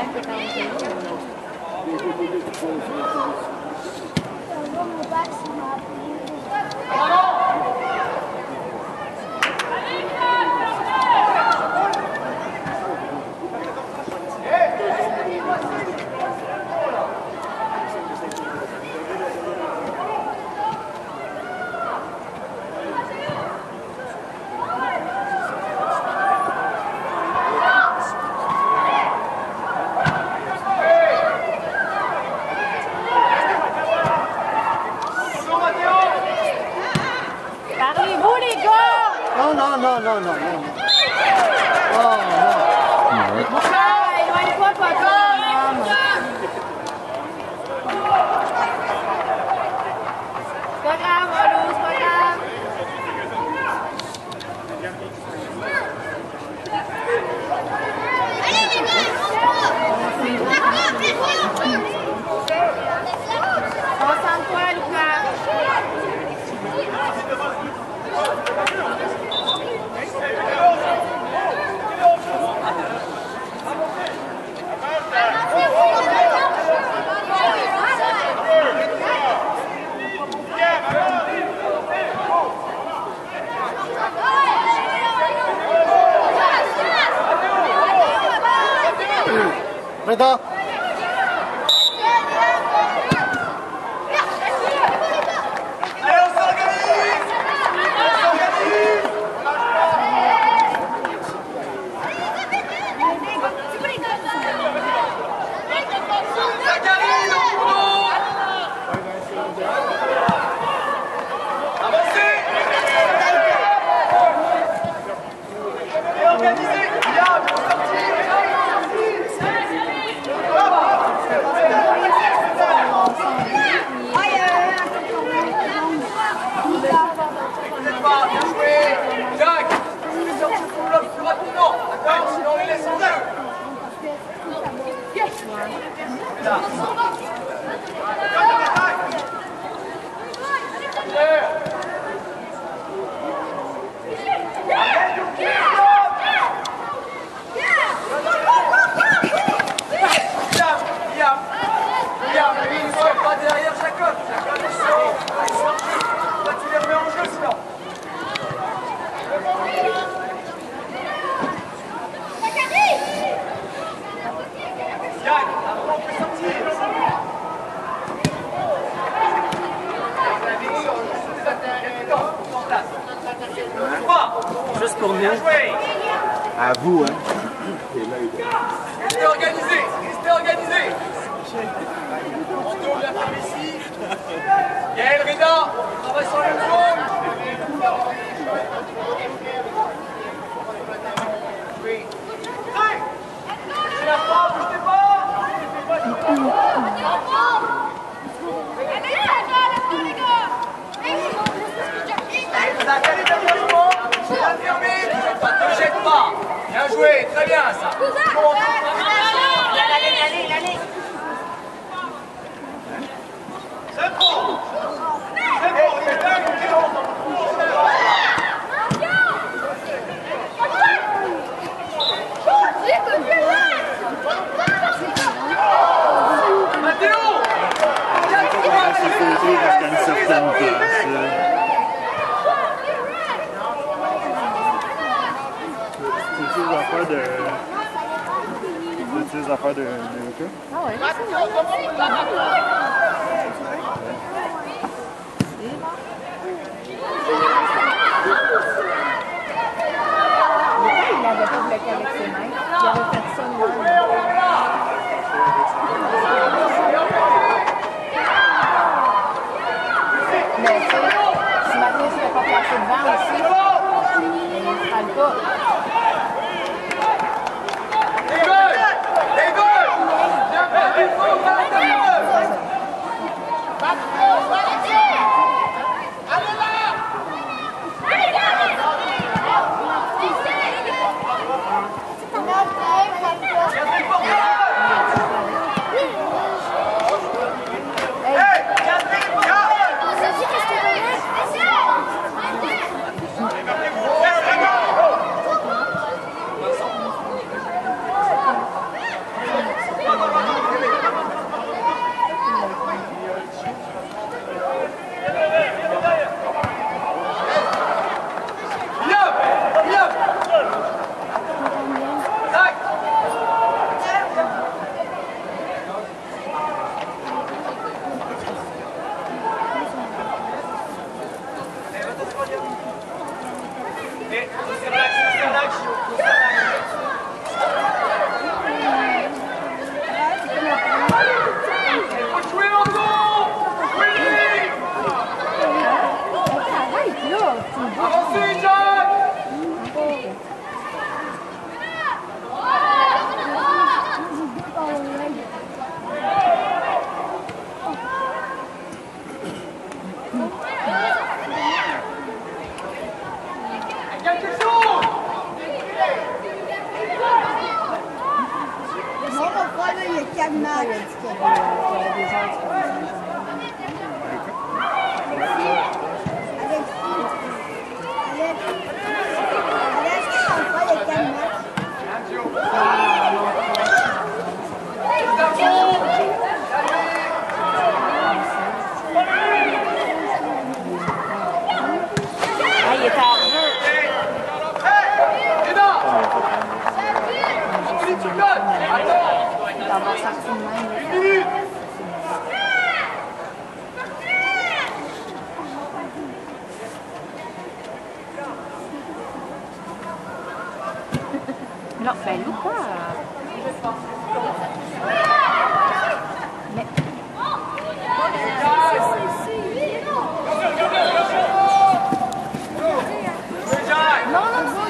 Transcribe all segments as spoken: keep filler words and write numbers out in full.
Non, non, non, non, non. Oh, non. Ah, éloigne-toi, papa. C'est pas grave, Walou, c'est pas grave. Concentre-toi, Lucas. Reda. Juste pour nous. À vous, hein. Restez organisé, restez organisé. On tourne la par ici. Gaël, Reda, on travaille sur le zone. Oui. C'est la fin, bougez pas. Ne jette pas. Bien joué, très bien ça. Allez, allez, allez. C'est bon. C'est bon, il est dingue. Mathéo. Parce qu'à une certaine place. C'est des affaires de. C'est des affaires de. de Ah ouais, il n'avait pas bloqué avec ses mains. Il avait fait ça de même. Mais tu sais, si Mathieu ne s'était pas placé devant aussi, il ne fera pas. Allez là! quatre Il a matchs. dit qu'il y avait, qu'il y avait des heures disponibles. Alexis. Alex. Alex, tu comptes pas les quatre matchs? Ah, il était à deux. D'avoir sorti de même. Non, ben nous quoi? Mais... Non, non, non.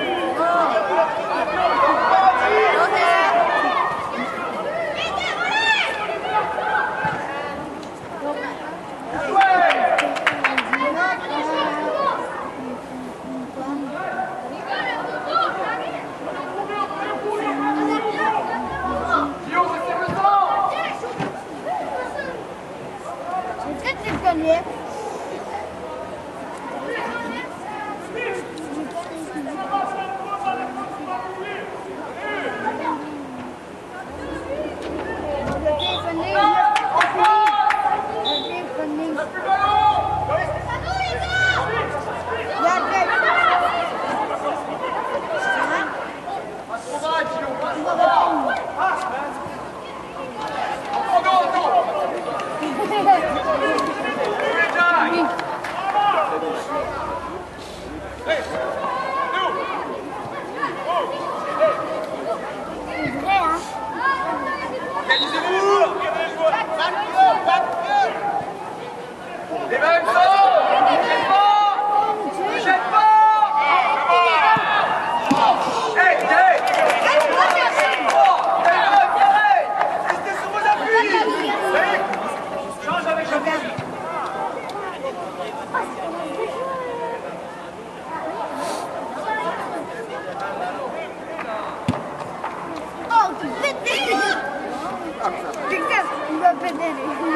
Allez, Quelqu'un va pédaler.